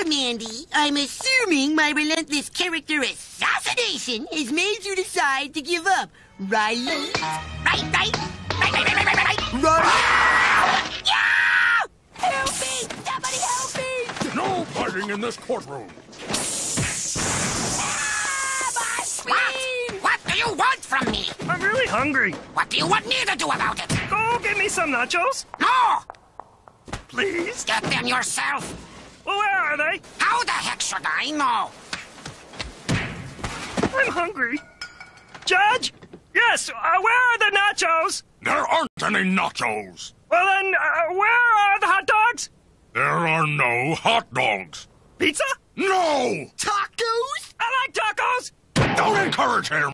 sure, Mandy. I'm assuming my relentless character assassination has made you decide to give up, right? Right. Yeah! Help me! Somebody help me! No fighting in this courtroom. What do you want from me? I'm really hungry. What do you want me to do about it? Go get me some nachos. No! Please? Get them yourself. Well, where are they? How the heck should I know? I'm hungry. Judge? Yes, where are the nachos? There aren't any nachos. Well then, where are the hot dogs? There are no hot dogs. Pizza? No! Tacos? I like tacos! Don't encourage him!